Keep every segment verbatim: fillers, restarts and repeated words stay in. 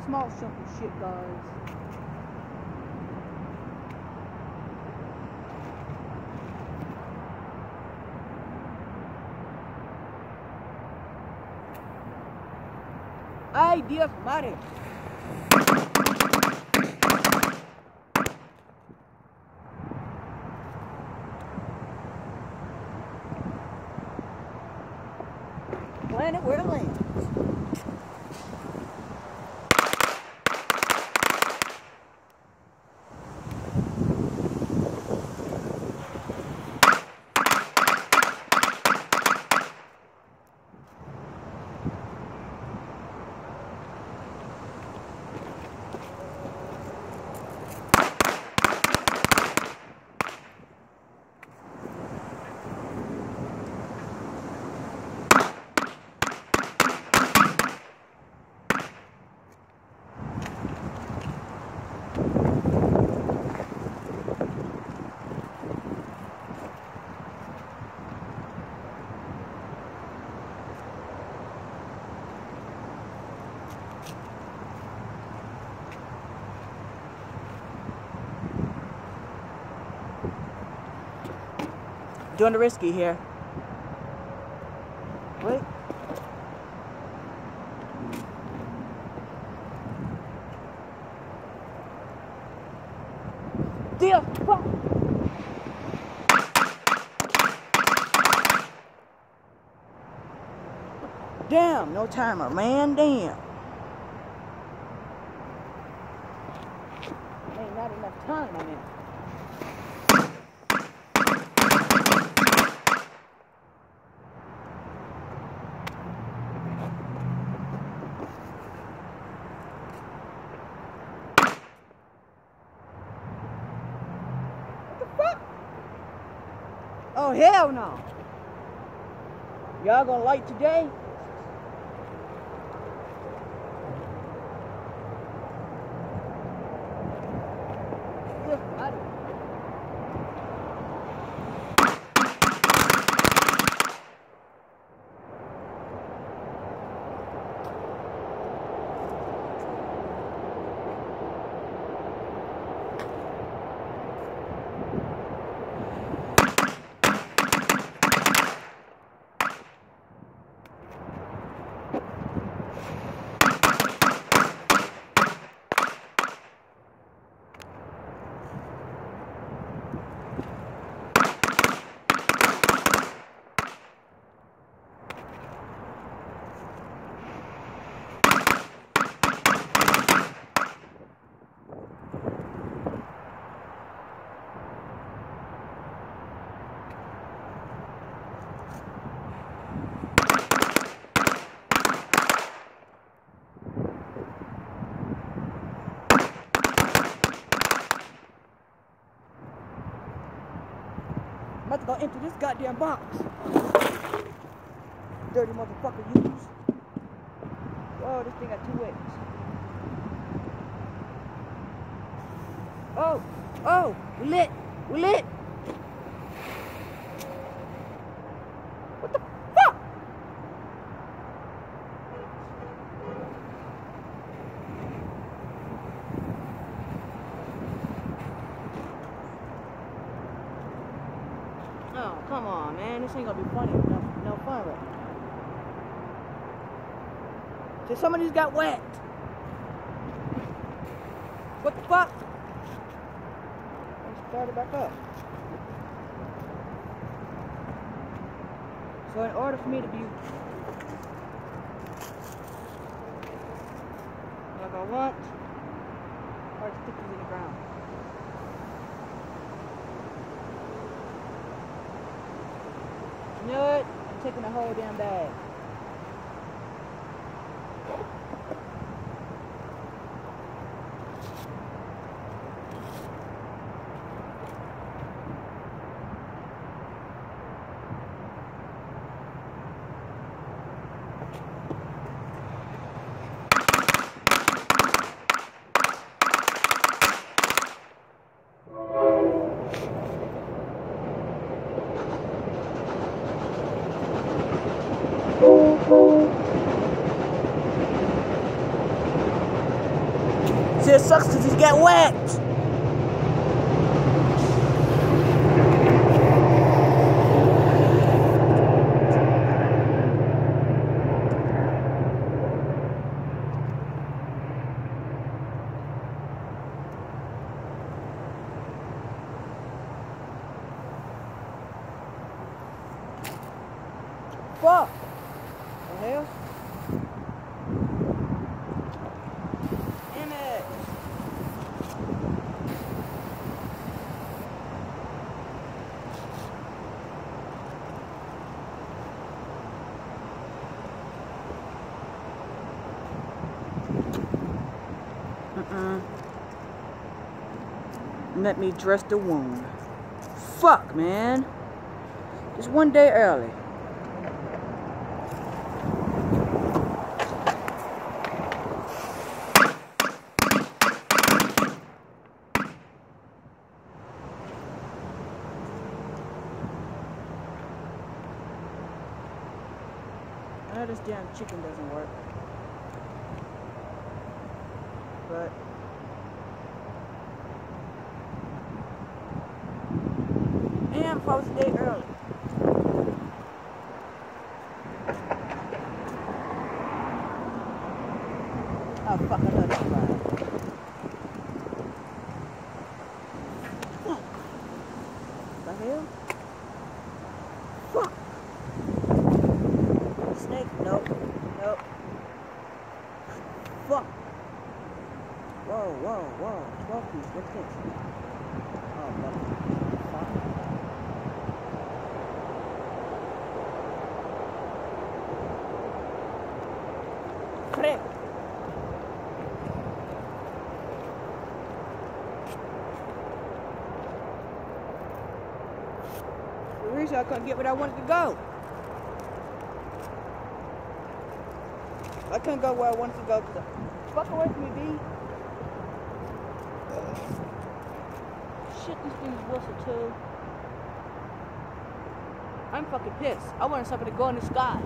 Small, simple shit, guys. Ay, Dios madre. Planet where to land. Doing the risky here. Wait. Deal. Fuck. Damn, no timer, man. Damn. Ain't not enough time on it. Oh, hell no. Y'all gonna light today? I'm about to go empty this goddamn box. Dirty motherfucker use. Oh, this thing got two wicks. Oh, oh, we lit, we lit. What the fuck? Oh, come on, man. This ain't gonna be funny. No, no fun with it. So somebody's got wet. What the fuck? Let's start it back up. So in order for me to be like I want, I have to stick these in the ground. You know what? I'm taking the whole damn bag. shit sucks because you get wet. Fuck! The hell? Damn it! Uh-uh. Let me dress the wound. Fuck, man. Just one day early. I know this damn chicken doesn't work, but damn, if I was a day early. Oh fuck, I know that's right. Fuck. The hell? Fuck. Snake? Nope. Nope. Fuck. Whoa, whoa, whoa. twelve piece. What's this? Oh, fuck. Fuck. Frick. The reason I couldn't get where I wanted to go. I couldn't go where I wanted to go. Fuck away from me, B. Shit, these things whistle too. I'm fucking pissed. I wanted something to go in the sky.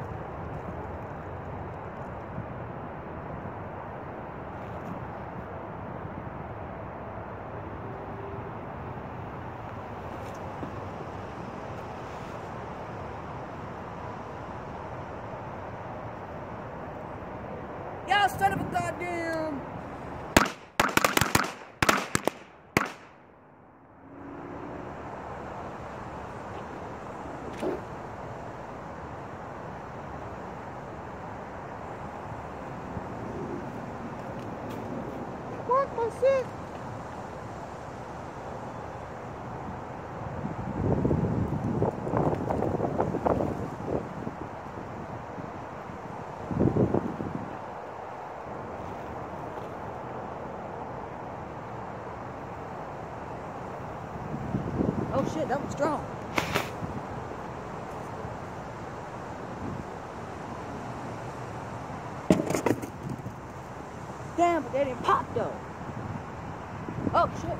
Y'all son of a goddamn! What was it? Oh shit, that was strong. Damn, but they didn't pop though. Oh shit.